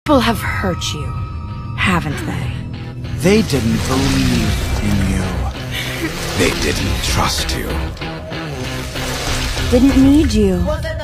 people have hurt you, haven't they? They didn't believe in you. They didn't trust you. Didn't need you.